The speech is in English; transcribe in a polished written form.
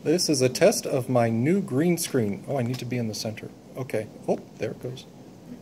This is a test of my new green screen. Oh, I need to be in the center. Okay. Oh, there it goes.